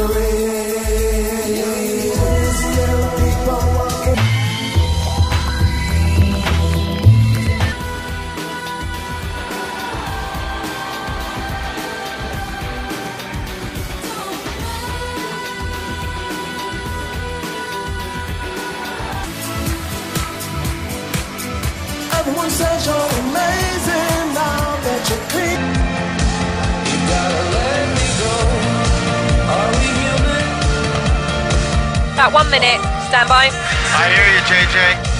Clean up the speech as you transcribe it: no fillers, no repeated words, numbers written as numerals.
Everyone says you're amazing now that you're clean. You gotta let me go. Are we human? About 1 minute. Stand by. I hear you, JJ.